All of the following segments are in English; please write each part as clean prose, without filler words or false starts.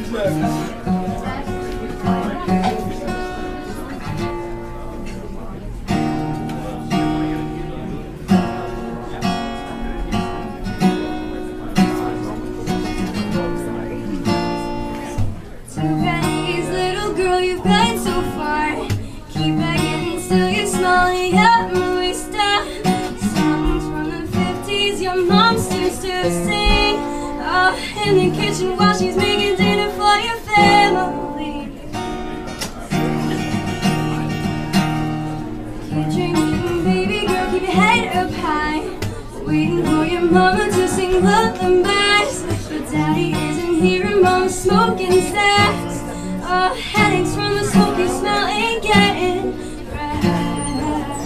You've got so far. Keep begging till you're smiling at movie star. Songs from the 50s your mom used to sing. In the kitchen while she's making dinner for your family. Keep drinking, baby girl, keep your head up high. Waiting for your mama to sing lullabies. But daddy isn't here and mama's smoking stacks. Headaches from the smoky smell ain't getting rest.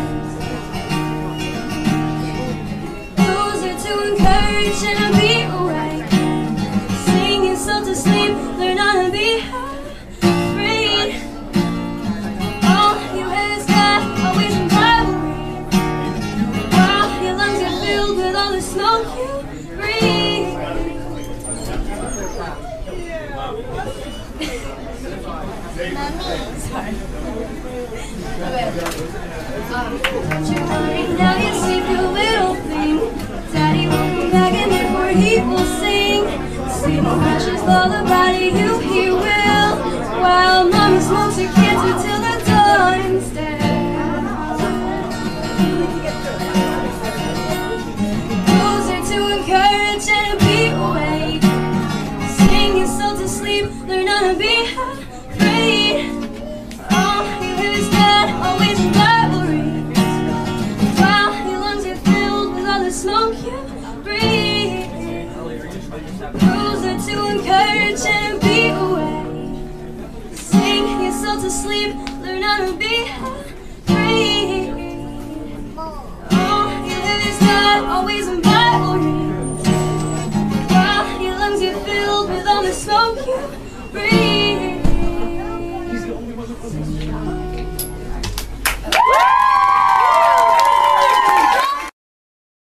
Those are to encourage and to be awake. Sing yourself to sleep, learn how to be free. All you has got, always in rivalry. While your lungs are filled with all the smoke you breathe. Sorry. Don't you worry, now you sleep, you little thing. Daddy will come back and therefore he will sing. Sing a precious lullaby to you, he will. While mama smokes her kids until the dawn instead. Those are to encourage and to be awake. Sing yourself to sleep, learn how to be free. All you hear is that, always in rivalry. While your lungs are filled with all the smoke you breathe. Rules are to encourage and be awake. Sing yourself to sleep, learn how to be free. All you hear is that, always in rivalry. While your lungs are filled with all the smoke you breathe.